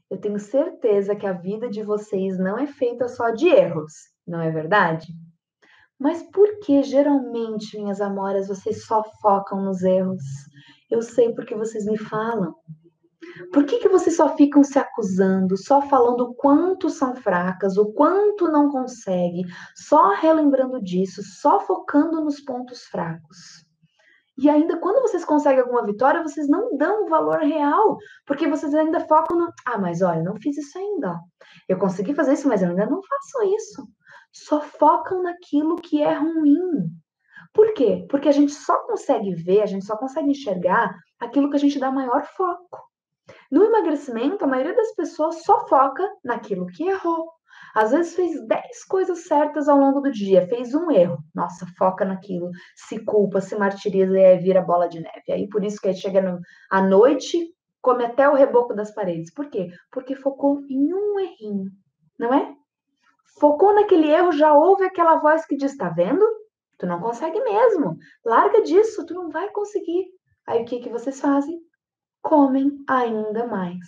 Eu tenho certeza que a vida de vocês não é feita só de erros, não é verdade? Mas por que geralmente, minhas amoras, vocês só focam nos erros? Eu sei porque vocês me falam. Por que vocês só ficam se acusando, só falando o quanto são fracas, o quanto não conseguem, só relembrando disso, só focando nos pontos fracos? E ainda quando vocês conseguem alguma vitória, vocês não dão o valor real, porque vocês ainda focam no, ah, mas olha, não fiz isso ainda. Ó. Eu consegui fazer isso, mas eu ainda não faço isso. Só focam naquilo que é ruim. Por quê? Porque a gente só consegue ver, a gente só consegue enxergar aquilo que a gente dá maior foco. No emagrecimento, a maioria das pessoas só foca naquilo que errou. Às vezes fez 10 coisas certas ao longo do dia, fez um erro. Nossa, foca naquilo, se culpa, se martiriza e aí vira bola de neve. Aí por isso que aí chega à noite, come até o reboco das paredes. Por quê? Porque focou em um errinho, não é? Focou naquele erro, já ouve aquela voz que diz: tá vendo? Tu não consegue mesmo. Larga disso, tu não vai conseguir. Aí o que vocês fazem? Comem ainda mais,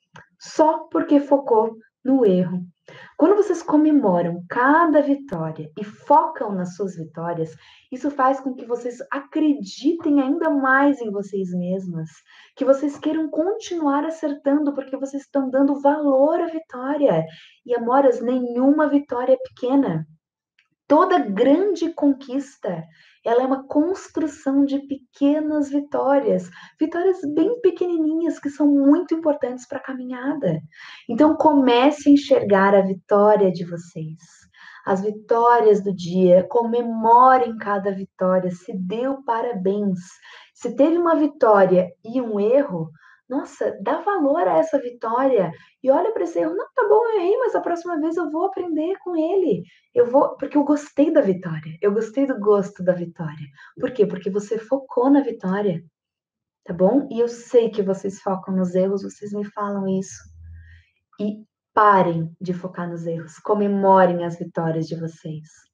só porque focou no erro. Quando vocês comemoram cada vitória e focam nas suas vitórias, isso faz com que vocês acreditem ainda mais em vocês mesmas, que vocês queiram continuar acertando, porque vocês estão dando valor à vitória. E, amoras, nenhuma vitória é pequena. Toda grande conquista, ela é uma construção de pequenas vitórias, vitórias bem pequenininhas que são muito importantes para a caminhada. Então comece a enxergar a vitória de vocês, as vitórias do dia, comemorem cada vitória, se dê o parabéns. Se teve uma vitória e um erro, nossa, dá valor a essa vitória e olha para esse erro. Não, tá bom, eu errei, mas a próxima vez eu vou aprender com ele. Eu vou, porque eu gostei da vitória. Eu gostei do gosto da vitória. Por quê? Porque você focou na vitória, tá bom? E eu sei que vocês focam nos erros, vocês me falam isso. E parem de focar nos erros. Comemorem as vitórias de vocês.